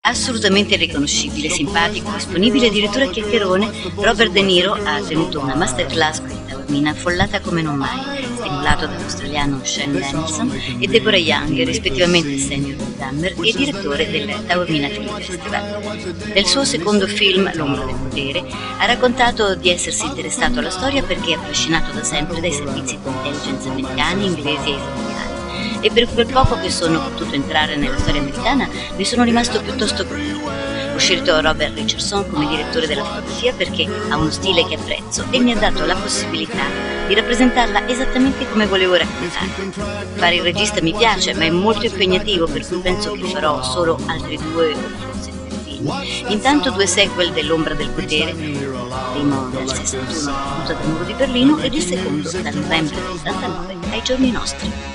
Assolutamente riconoscibile, simpatico, disponibile, addirittura chiacchierone, Robert De Niro ha tenuto una masterclass con Taormina affollata come non mai, stimolato dall'australiano Shane Danielson e Deborah Young, rispettivamente senior del Dahmer e direttore del Taormina Film Festival. Nel suo secondo film, L'ombra del potere, ha raccontato di essersi interessato alla storia perché è affascinato da sempre dai servizi di intelligence americani, inglesi e israeliani. E per quel poco che sono potuto entrare nella storia americana ne sono rimasto piuttosto colpito. Ho scelto Robert Richardson come direttore della fotografia perché ha uno stile che apprezzo e mi ha dato la possibilità di rappresentarla esattamente come volevo raccontarla. Fare il regista mi piace, ma è molto impegnativo, per cui penso che farò solo altri 2 o forse 3 film. Intanto 2 sequel dell'Ombra del potere, il primo del 61 appunto dal Muro di Berlino ed il secondo dal novembre del 89 ai giorni nostri.